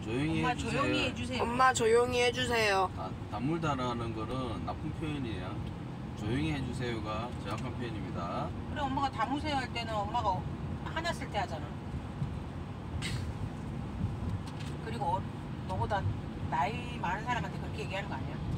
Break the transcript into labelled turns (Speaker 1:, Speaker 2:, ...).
Speaker 1: 조용히
Speaker 2: 엄마
Speaker 1: 해주세요.
Speaker 2: 조용히 해주세요.
Speaker 3: 엄마 조용히 해주세요.
Speaker 1: 단물다라는 거는 나쁜 표현이에요. 조용히 해주세요가 정확한 표현입니다.
Speaker 2: 그래 엄마가 담으세요 할 때는 엄마가 화났을 때 하잖아. 그리고 너보다 나이 많은 사람한테 그렇게 얘기하는 거 아니야?